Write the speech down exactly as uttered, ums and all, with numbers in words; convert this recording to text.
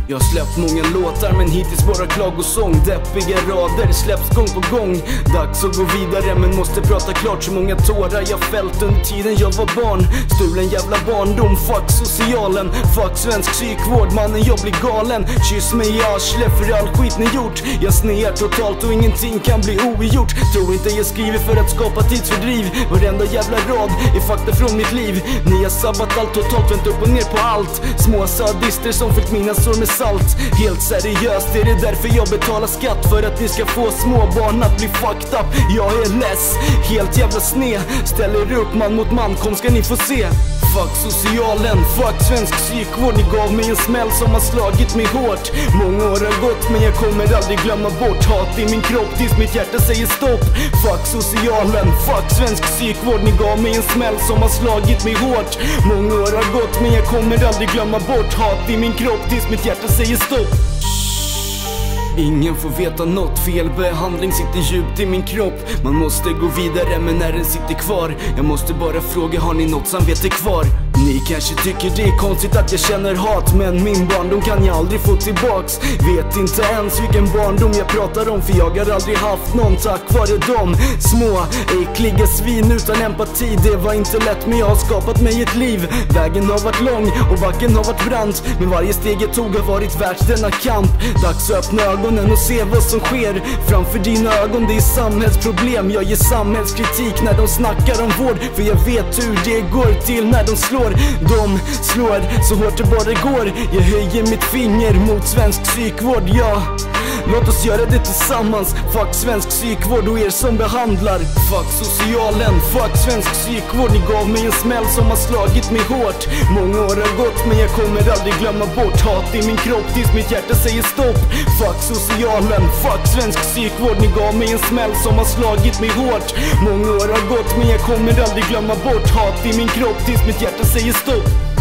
Jag har släppt många låtar men hittills bara klagosång. Deppiga rader släpps gång på gång. Dags att gå vidare men måste prata klart. Så många tårar jag fällt under tiden jag var barn. Stulen jävla barndom, fuck socialen. Fuck svensk psykvård, mannen jag blir galen. Kyss mig i arsle för all skit ni gjort. Jag snear totalt och ingenting kan bli ogjort. Tror inte jag skriver för att skapa tidsfördriv. Varenda jävla rad är fakta från mitt liv. Ni har sabbat allt totalt, vänt upp och ner på allt. Små sadister som fick mina sår med salt. Helt seriöst är det därför jag betalar skatt. För att ni ska få små barn att bli fucked up. Jag är less, helt jävla sned. Ställer upp man mot man, kom ska ni få se. Fuck socialen, fuck svensk psykvård. Ni gav mig en smäll som har slagit mig hårt. Många år har gått men jag kommer aldrig glömma bort. Hat i min kropp tills mitt hjärta säger stopp. Fuck socialen, fuck svensk psykvård. Ni gav mig en smäll som har slagit mig hårt. Många år har gått men jag kommer aldrig glömma bort. Hat i min kropp tills mitt hjärta säger stopp. Ingen får veta något, felbehandling sitter djupt i min kropp. Man måste gå vidare men när den sitter kvar. Jag måste bara fråga, har ni något samvete kvar? Ni kanske tycker det är konstigt att jag känner hat. Men min barndom kan jag aldrig få tillbaks. Vet inte ens vilken barndom jag pratar om. För jag har aldrig haft någon tack vare dem. Små, äckliga svin utan empati. Det var inte lätt men jag har skapat mig ett liv. Vägen har varit lång och backen har varit brant. Men varje steg jag tog har varit värt denna kamp. Dags att öppna ögonen och se vad som sker. Framför dina ögon, det är samhällsproblem. Jag ger samhällskritik när de snackar om vård. För jag vet hur det går till när de slår. De slår så hårt det bara går. Jag höjer mitt finger mot svensk psykvård, ja. Låt oss göra det tillsammans. Fuck svensk psykvård och er som behandlar. Fuck socialen, fuck svensk psykvård. Ni gav mig en smäll som har slagit mig hårt. Många år har gått men jag kommer aldrig glömma bort. Hat i min kropp tills mitt hjärta säger stopp. Fuck socialen, fuck svensk psykvård. Ni gav mig en smäll som har slagit mig hårt. Många år har gått men jag kommer aldrig glömma bort. Hat i min kropp tills mitt hjärta säger stopp.